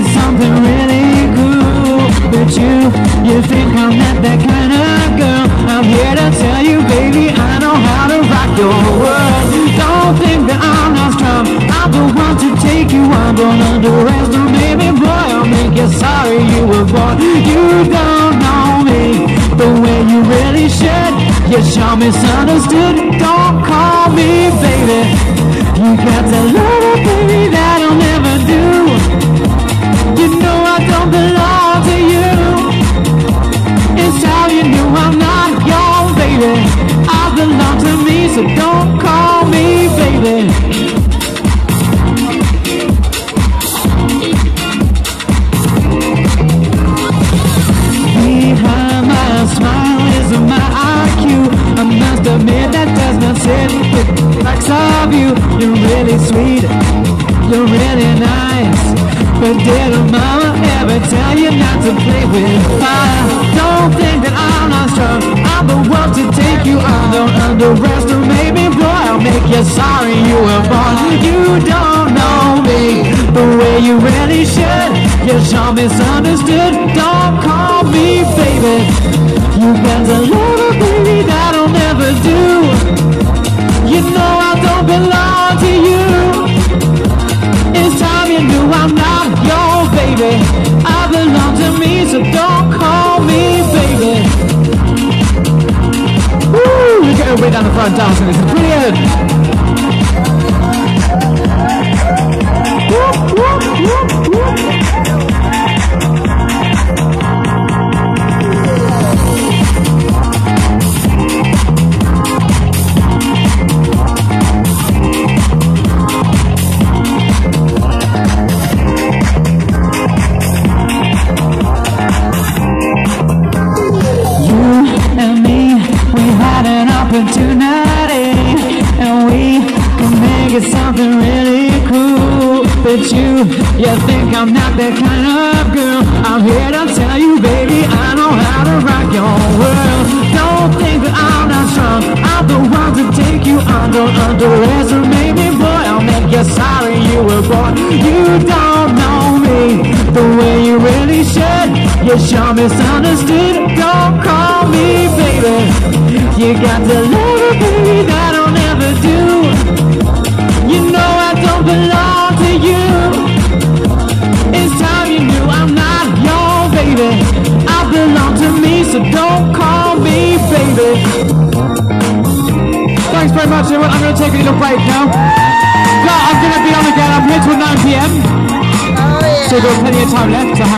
get something really cool. But you think I'm not that kind of girl. I'm here to tell you, baby, I know how to rock your world. Don't think that I'm not strong, I'm the one to take you on. Don't underestimate me, boy, I'll make you sorry you were born. You don't know me the way you really should. You're sure misunderstood. Don't call me baby. You got to love it, baby, that'll never do. You know I don't belong to you. It's how you knew I'm not your baby. I belong to me, so don't call me baby. Behind my smile is my IQ. I must admit that does not sit with the likes of you. You're really sweet, you're really nice, but did a mama ever tell you not to play with fire? Don't think that I'm not strong, I'm the one to take you on. Don't underestimate me, boy, I'll make you sorry you were born. You don't know me the way you really should. You're sure misunderstood. Don't call me baby. You got to love it, baby, that'll never do. You know I don't belong to you. It's time you knew I'm not your baby. I belong to me, so don't call me baby. Woo! Look at her way down the front dancing, it's brilliant. Whoop, whoop, whoop, whoop. Opportunity, and we can make it something really cool. But you think I'm not that kind of girl. I'm here to tell you, baby, I know how to rock your world. Don't think that I'm not strong, I'm the one to take you on. Don't underestimate me, boy, I'll make you sorry you were born. You don't know me the way you really should. You're sure misunderstood. Don't call me baby. You got to love it, baby, that'll never do. You know I don't belong to you. It's time you knew I'm not your baby. I belong to me, so don't call me baby. Thanks very much, everyone. I'm going to take a little break now. I'm going to be on again. I'm here till 9 PM. So you've got plenty of time left to